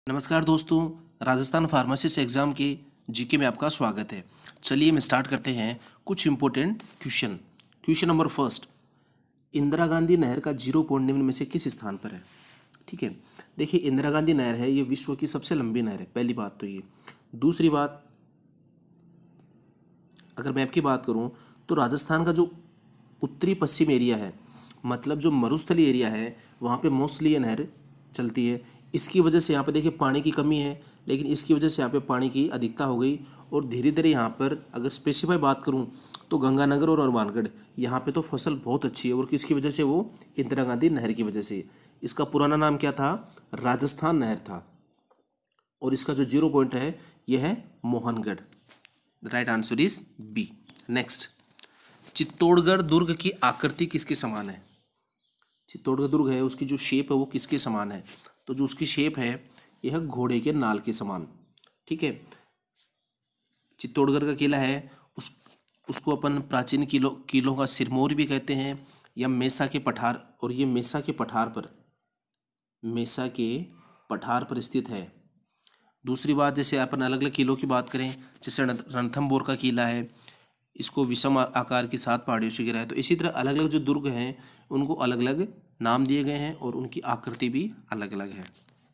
नमस्कार दोस्तों, Rajasthan pharmacist exam के जीके में आपका स्वागत है। चलिए हम स्टार्ट करते हैं कुछ important question. Question number first, Indira Gandhi नहर का जीरो पॉइंट निम्न में से किस स्थान पर है? ठीक है, देखिए इंदिरा गांधी नहर है, ये विश्व की सबसे लंबी नहर है। पहली बात तो ये। दूसरी बात, अगर मैप की बात करूं तो राजस्थान का जो उत्तरी पश्चिम एरिया है, मतलब जो मरुस्थलीय एरिया है, वहाँ पे मोस्टली ये नहर चलती है। इसकी वजह से यहाँ पे देखिए पानी की कमी है, लेकिन इसकी वजह से यहाँ पे पानी की अधिकता हो गई। और धीरे धीरे यहाँ पर अगर स्पेसिफाई बात करूँ तो गंगानगर और हनुमानगढ़, यहाँ पे तो फसल बहुत अच्छी है। और किसकी वजह से? वो इंदिरा गांधी नहर की वजह से। इसका पुराना नाम क्या था? राजस्थान नहर था। और इसका जो जीरो पॉइंट है यह है Mohangarh. Right answer is B. Next, Chittorgarh दुर्ग की आकृति किसके समान है? चित्तौड़गढ़ दुर्ग है, उसकी जो शेप है वो किसके समान है? तो जो उसकी शेप है यह घोड़े के नाल के समान। ठीक है, चित्तौड़गढ़ का किला है, उसको अपन प्राचीन किलों का सिरमौर भी कहते हैं, या मेसा के पठार। और ये मेसा के पठार पर स्थित है। दूसरी बात, जैसे अपन अलग अलग किलों की बात करें, जैसे रणथंभौर का किला है, इसको विषम आकार की 7 पहाड़ियों से घिरा है। तो इसी तरह अलग अलग जो दुर्ग हैं उनको अलग अलग नाम दिए गए हैं और उनकी आकृति भी अलग अलग है।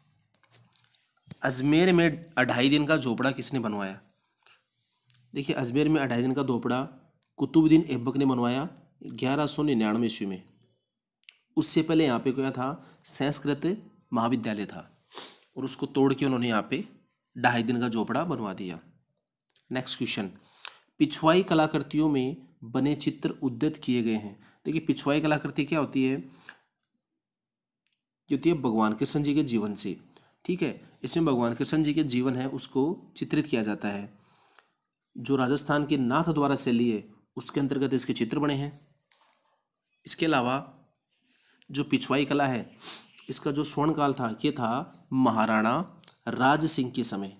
अजमेर में 2.5 दिन का झोपड़ा किसने बनवाया? देखिए अजमेर में 2.5 दिन का झोपड़ा कुतुबुद्दीन ऐबक ने बनवाया 1199 ईस्वी में। उससे पहले यहाँ पे क्या था? संस्कृत महाविद्यालय था, और उसको तोड़ के उन्होंने यहाँ पे 2.5 दिन का झोपड़ा बनवा दिया। नेक्स्ट क्वेश्चन, पिछवाई कलाकृतियों में बने चित्र उद्धृत किए गए हैं। देखिए पिछवाई कलाकृति क्या होती है? जो होती है भगवान कृष्ण जी के जीवन से। ठीक है, इसमें भगवान कृष्ण जी के जीवन है उसको चित्रित किया जाता है। जो राजस्थान के नाथ द्वारा शैली है उसके अंतर्गत इसके चित्र बने हैं। इसके अलावा जो पिछवाई कला है, इसका जो स्वर्ण काल था ये था महाराणा राज सिंह के समय।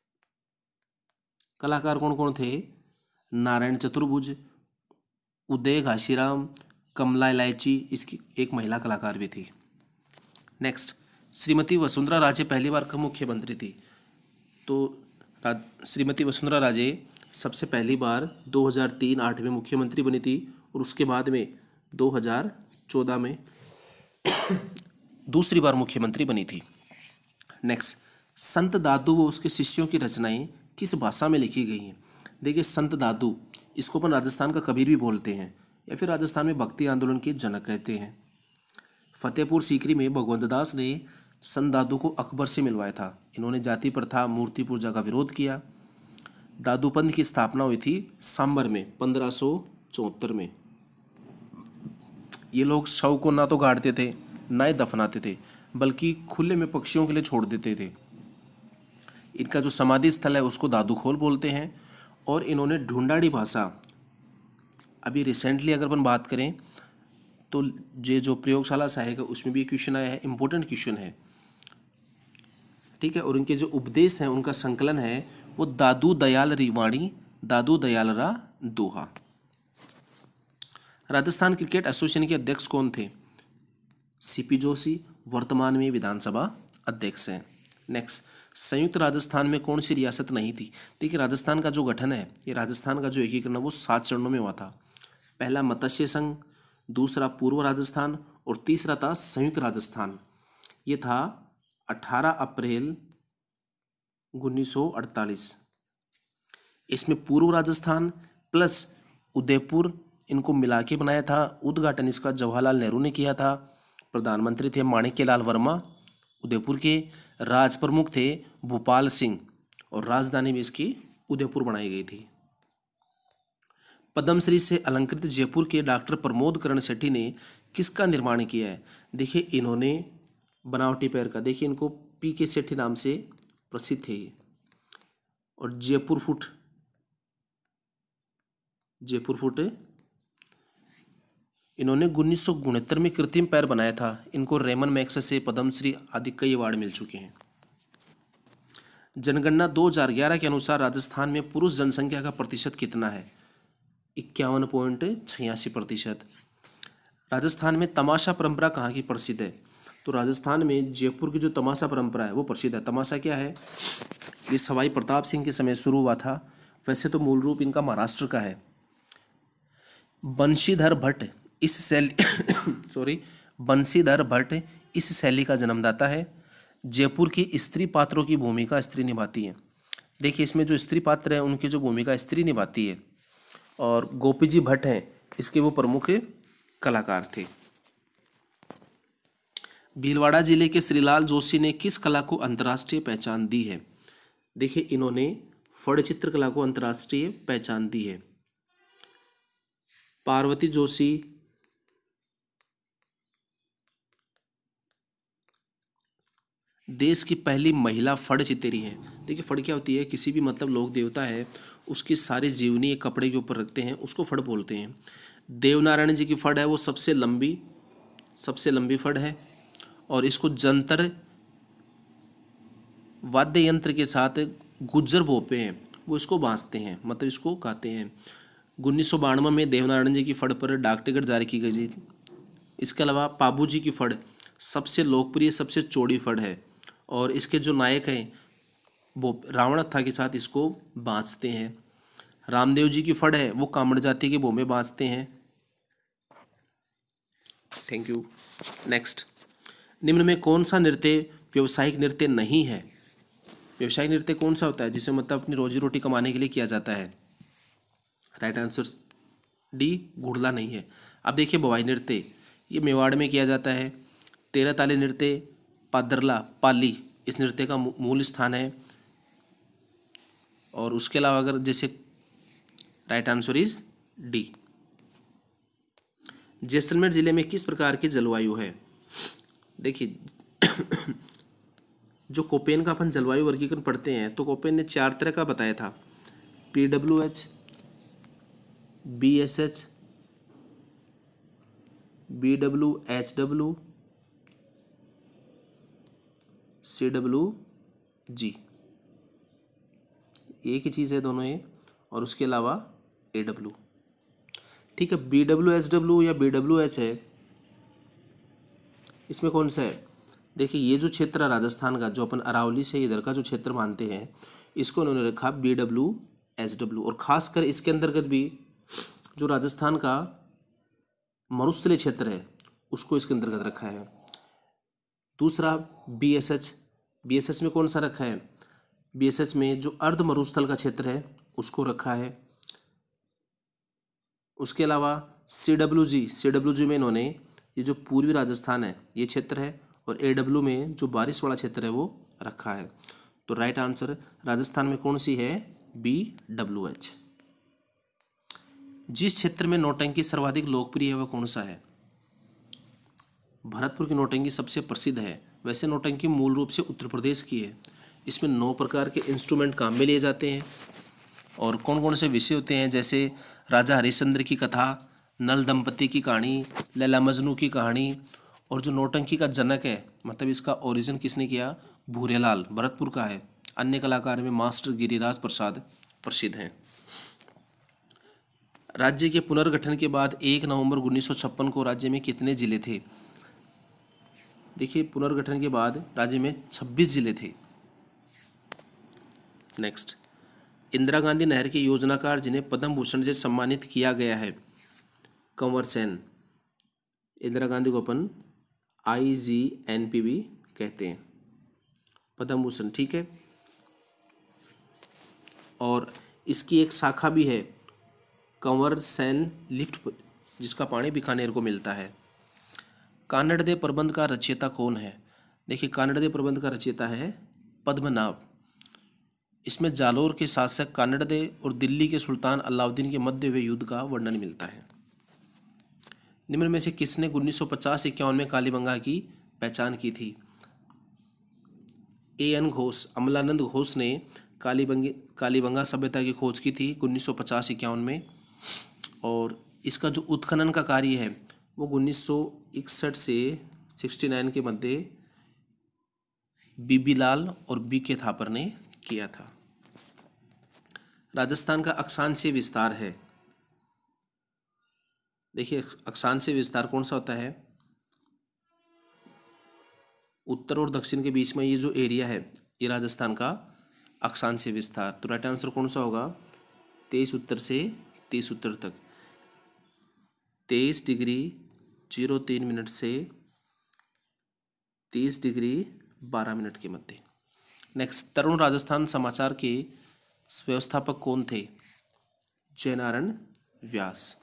कलाकार कौन कौन थे? नारायण चतुर्भुज, उदय घाशीराम, कमला इलायची, इसकी एक महिला कलाकार भी थी। नेक्स्ट, श्रीमती वसुंधरा राजे पहली बार कब मुख्यमंत्री थी? तो श्रीमती वसुंधरा राजे सबसे पहली बार 2003-08 में मुख्यमंत्री बनी थी, और उसके बाद में 2014 में दूसरी बार मुख्यमंत्री बनी थी। नेक्स्ट, संत दादू व उसके शिष्यों की रचनाएं किस भाषा में लिखी गई हैं? देखिए संत दादू, इसको अपन राजस्थान का कबीर भी बोलते हैं, या फिर राजस्थान में भक्ति आंदोलन के जनक कहते हैं। फतेहपुर सीकरी में भगवंत दास ने संत दादू को अकबर से मिलवाया था। इन्होंने जाति प्रथा, मूर्ति पूजा का विरोध किया। दादू पंथ की स्थापना हुई थी सांबर में 1574 में। ये लोग शव को ना तो गाड़ते थे ना ही दफनाते थे, बल्कि खुले में पक्षियों के लिए छोड़ देते थे। इनका जो समाधि स्थल है उसको दादू खोल बोलते हैं। और इन्होंने ढूंढाड़ी भाषा, अभी रिसेंटली अगर अपन बात करें तो ये जो प्रयोगशाला सहायक है उसमें भी क्वेश्चन आया है, इंपॉर्टेंट क्वेश्चन है। ठीक है, और उनके जो उपदेश हैं उनका संकलन है वो दादू दयाल रिवाणी, दादू दयाल रा दोहा। राजस्थान क्रिकेट एसोसिएशन के अध्यक्ष कौन थे? सीपी जोशी, वर्तमान में विधानसभा अध्यक्ष हैं। नेक्स्ट, संयुक्त राजस्थान में कौन सी रियासत नहीं थी? देखिए राजस्थान का जो गठन है, ये राजस्थान का जो एकीकरण है वो 7 चरणों में हुआ था। पहला मत्स्य संघ, दूसरा पूर्व राजस्थान, और तीसरा था संयुक्त राजस्थान। ये था 18 अप्रैल 1948। इसमें पूर्व राजस्थान प्लस उदयपुर इनको मिला के बनाया था। उद्घाटन इसका जवाहरलाल नेहरू ने किया था। प्रधानमंत्री थे माणिक्यलाल वर्मा उदयपुर के। राज प्रमुख थे भूपाल सिंह, और राजधानी भी इसकी उदयपुर बनाई गई थी। पद्मश्री से अलंकृत जयपुर के डॉक्टर प्रमोद करण सेठी ने किसका निर्माण किया है? देखिए इन्होंने बनावटी पैर का, देखिए इनको पी के सेठी नाम से प्रसिद्ध थे ये। और जयपुर फुट इन्होंने 1969 में कृत्रिम पैर बनाया था। इनको रेमन मैक्स से पद्मश्री आदि कई अवार्ड मिल चुके हैं। जनगणना 2011 के अनुसार राजस्थान में पुरुष जनसंख्या का प्रतिशत कितना है? 51.86%। राजस्थान में तमाशा परंपरा कहाँ की प्रसिद्ध है? तो राजस्थान में जयपुर की जो तमाशा परंपरा है वो प्रसिद्ध है। तमाशा क्या है? ये सवाई प्रताप सिंह के समय शुरू हुआ था। वैसे तो मूल रूप इनका महाराष्ट्र का है। बंशीधर भट्ट इस शैली सॉरी बंशीधर भट्ट इस शैली का जन्मदाता है। जयपुर की स्त्री पात्रों की भूमिका स्त्री निभाती है। देखिए इसमें जो स्त्री पात्र हैं उनकी जो भूमिका स्त्री निभाती है। और गोपी जी भट्ट हैं, इसके वो प्रमुख कलाकार थे। भीलवाड़ा जिले के श्रीलाल जोशी ने किस कला को अंतर्राष्ट्रीय पहचान दी है? देखिए इन्होंने फड़ चित्र कला को अंतर्राष्ट्रीय पहचान दी है। पार्वती जोशी, देश की पहली महिला फड़ चित्रेरी हैं। देखिए फड़ क्या होती है? किसी भी मतलब लोक देवता है उसकी सारी जीवनी एक कपड़े के ऊपर रखते हैं, उसको फड़ बोलते हैं। देवनारायण जी की फड़ है वो सबसे लंबी फड़ है। और इसको जंतर वाद्य यंत्र के साथ गुज्जर भोपे हैं वो इसको बांसते हैं, मतलब इसको गाते हैं। 1992 में देवनारायण जी की फड़ पर डाक टिकट जारी की गई थी। इसके अलावा पाबू जी की फड़ सबसे लोकप्रिय सबसे चौड़ी फड़ है और इसके जो नायक हैं वो रावण हत्था के साथ इसको बांसते हैं। रामदेव जी की फड़ है वो कामड़ जाति के भोमे बांसते हैं। Thank you. नेक्स्ट, निम्न में कौन सा नृत्य व्यावसायिक नृत्य नहीं है? व्यावसायिक नृत्य कौन सा होता है जिसे मतलब अपनी रोजी रोटी कमाने के लिए किया जाता है? राइट आंसर डी, घुड़ला नहीं है। अब देखिए भवाई नृत्य, ये मेवाड़ में किया जाता है। तेरह ताली नृत्य पादरला पाली इस नृत्य का मूल स्थान है। और उसके अलावा अगर जैसे right answer is D. Jaisalmer जिले में किस प्रकार की जलवायु है? देखिए जो कोपेन का अपन जलवायु वर्गीकरण पढ़ते हैं तो कोपेन ने 4 तरह का बताया था। PWH, BSH, BWHW, CWG। एक ही चीज़ है दोनों ये, और उसके अलावा AW। ठीक है, BWHW या BWH है, इसमें कौन सा है? देखिए ये जो क्षेत्र है राजस्थान का, जो अपन अरावली से इधर का जो क्षेत्र मानते हैं, इसको उन्होंने रखा BWHW। और खासकर इसके अंतर्गत भी जो राजस्थान का मरुस्थलीय क्षेत्र है उसको इसके अंतर्गत रखा है। दूसरा BSH में कौन सा रखा है? BSH में जो अर्ध मरुस्थल का क्षेत्र है उसको रखा है। उसके अलावा CWG में इन्होंने ये जो पूर्वी राजस्थान है ये क्षेत्र है, और AW में जो बारिश वाला क्षेत्र है वो रखा है। तो राइट आंसर राजस्थान में कौन सी है? BWH। जिस क्षेत्र में नौटंकी सर्वाधिक लोकप्रिय है वह कौन सा है? भरतपुर की नौटंकी सबसे प्रसिद्ध है। वैसे नौटंकी मूल रूप से उत्तर प्रदेश की है। इसमें 9 प्रकार के इंस्ट्रूमेंट काम में लिए जाते हैं। और कौन कौन से विषय होते हैं? जैसे राजा हरिश्चंद्र की कथा, नल दंपति की कहानी, लैला मजनू की कहानी। और जो नौटंकी का जनक है, मतलब इसका ओरिजिन किसने किया? भूरेलाल, भरतपुर का है। अन्य कलाकार में मास्टर गिरिराज प्रसाद प्रसिद्ध हैं। राज्य के पुनर्गठन के बाद 1 नवंबर 1956 को राज्य में कितने जिले थे? देखिए पुनर्गठन के बाद राज्य में 26 जिले थे। नेक्स्ट, इंदिरा गांधी नहर के योजनाकार जिन्हें पद्म भूषण से सम्मानित किया गया है? कंवर सेन। इंदिरा गांधी को अपन IGNP भी कहते हैं, पद्म भूषण। ठीक है, और इसकी एक शाखा भी है कंवर सेन लिफ्ट, जिसका पानी बीकानेर को मिलता है। कानड़देव प्रबंध का रचयिता कौन है? देखिए कानड़देव प्रबंध का रचयिता है पद्मनाभ। इसमें जालोर के शासक कानड़देव और दिल्ली के सुल्तान अलाउद्दीन के मध्य हुए युद्ध का वर्णन मिलता है। निम्न में से किसने 1950-51 में कालीबंगा की पहचान की थी? AN घोष, अमलानंद घोष ने कालीबंगा सभ्यता की खोज की थी 1950-51 में। और इसका जो उत्खनन का कार्य है वो 1961 से 69 के मध्य BB लाल और BK थापर ने किया था। राजस्थान का अक्षांशीय विस्तार है। देखिए अक्षांशीय विस्तार कौन सा होता है? उत्तर और दक्षिण के बीच में ये जो एरिया है ये राजस्थान का अक्षांशीय विस्तार। तो राइट आंसर कौन सा होगा? 23 उत्तर से 30 उत्तर तक, 23 डिग्री 03 मिनट से 30 डिग्री 12 मिनट के मध्य। नेक्स्ट, तरुण राजस्थान समाचार के व्यवस्थापक कौन थे? जयनारायण व्यास।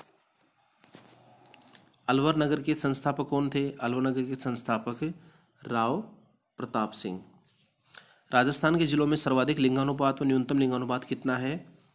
अलवर नगर के संस्थापक कौन थे? अलवर नगर के संस्थापक राव प्रताप सिंह। राजस्थान के जिलों में सर्वाधिक लिंगानुपात व न्यूनतम लिंगानुपात कितना है?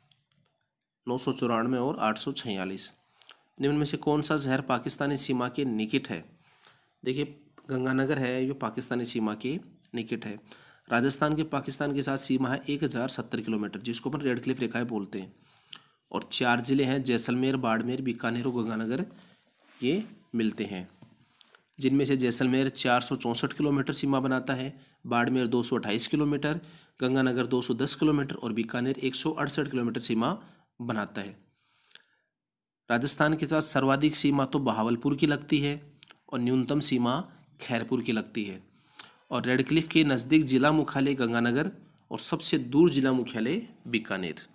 994 और 846। निम्न में से कौन सा शहर पाकिस्तानी सीमा के निकट है? देखिए, गंगानगर है, ये पाकिस्तानी सीमा के निकट है। राजस्थान के पाकिस्तान के साथ सीमा है 1070 किलोमीटर, जिसको अपन रेड क्लिफ रेखाएं बोलते हैं। और 4 जिले हैं, जैसलमेर, बाड़मेर, बीकानेर और गंगानगर, ये मिलते हैं, जिनमें से जैसलमेर 464 किलोमीटर सीमा बनाता है, बाड़मेर 228 किलोमीटर, गंगानगर 210 किलोमीटर और बीकानेर 168 किलोमीटर सीमा बनाता है। राजस्थान के साथ सर्वाधिक सीमा तो बहावलपुर की लगती है और न्यूनतम सीमा खैरपुर की लगती है। और रेड क्लिफ के नज़दीक जिला मुख्यालय गंगानगर और सबसे दूर जिला मुख्यालय बीकानेर।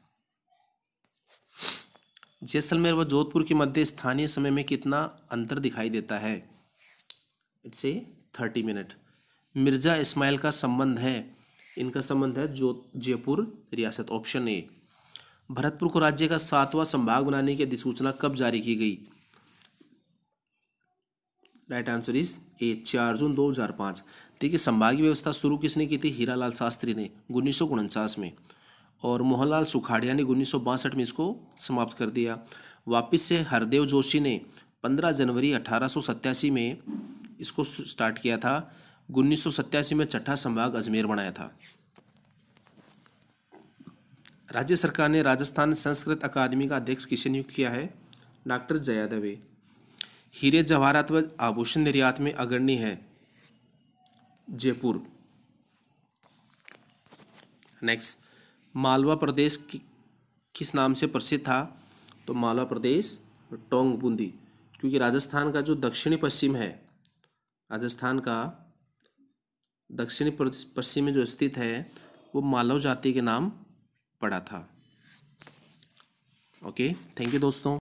जैसलमेर व जोधपुर के मध्य स्थानीय समय में कितना अंतर दिखाई देता है? It's 30 minute. मिर्जा इस्माइल का संबंध है, इनका संबंध है जयपुर रियासत, ऑप्शन ए। भरतपुर को राज्य का 7वां संभाग बनाने की अधिसूचना कब जारी की गई? राइट आंसर इज ए, 4 जून 2005। देखिए, संभागीय व्यवस्था शुरू किसने की थी? हीरालाल शास्त्री ने 1949 में, और मोहनलाल सुखाड़िया ने 1962 में इसको समाप्त कर दिया। वापिस से हरदेव जोशी ने 15 जनवरी 1887 में इसको स्टार्ट किया था। 1987 में छठा संभाग अजमेर बनाया था। राज्य सरकार ने राजस्थान संस्कृत अकादमी का अध्यक्ष किसे नियुक्त किया है? डॉक्टर जया दवे। हीरे जवाहरात व आभूषण निर्यात में अग्रणी है जयपुर। नेक्स्ट, मालवा प्रदेश किस नाम से प्रसिद्ध था? तो मालवा प्रदेश टोंग बूंदी, क्योंकि राजस्थान का जो दक्षिणी पश्चिम है, राजस्थान का दक्षिणी पश्चिम में जो स्थित है वो मालव जाति के नाम पड़ा था। ओके, थैंक यू दोस्तों।